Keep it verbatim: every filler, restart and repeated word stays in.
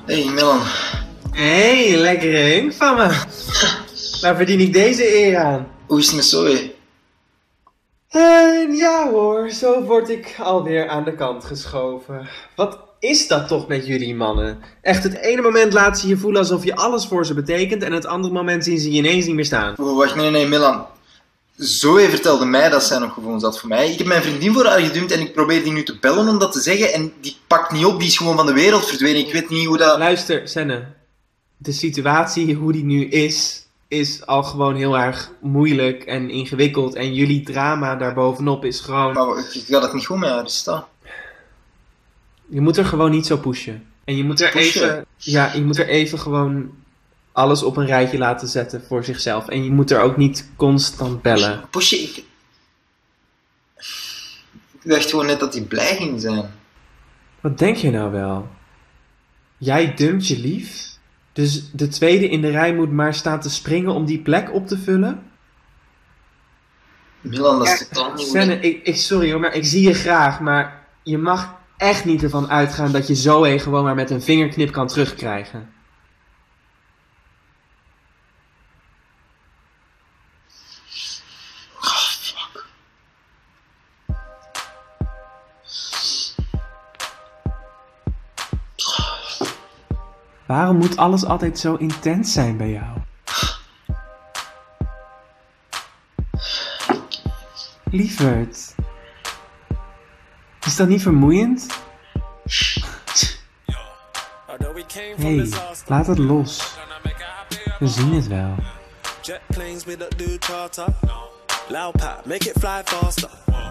Hey Milan. Hé, hey, lekkere hink van me. Waar verdien ik deze eer aan? Hoe is het met Zoe? En ja hoor, zo word ik alweer aan de kant geschoven. Wat is dat toch met jullie mannen? Echt, het ene moment laat ze je voelen alsof je alles voor ze betekent en het andere moment zien ze je ineens niet meer staan. Oh, wacht, nee, nee, Milan. Zoe vertelde mij dat zij nog gevoelens had voor mij. Ik heb mijn vriendin voor haar gedumpt en ik probeer die nu te bellen om dat te zeggen en die pakt niet op, die is gewoon van de wereld verdwenen. Ik weet niet hoe dat... Luister, Senne. De situatie, hoe die nu is, is al gewoon heel erg moeilijk en ingewikkeld. En jullie drama daarbovenop is gewoon... Maar gaat het niet goed met haar, is dat? Je moet er gewoon niet zo pushen. En je moet er Pushen? even... Ja, je moet er even gewoon alles op een rijtje laten zetten voor zichzelf. En je moet er ook niet constant bellen. Pusje, ik... Ik dacht gewoon net dat hij blij ging zijn. Wat denk je nou wel? Jij dumpt je lief? Dus de tweede in de rij moet maar staan te springen om die plek op te vullen? Milan, dat is totaal niet... Senne, ik, ik, sorry hoor, maar ik zie je graag, maar je mag echt niet ervan uitgaan dat je Zoe gewoon maar met een vingerknip kan terugkrijgen. Oh, fuck. Waarom moet alles altijd zo intens zijn bij jou? Lieverd. Is dat niet vermoeiend? Hé, hey, laat het los. We zien het wel. Jet planes, we don't do charter. Loud pat, make it fly faster.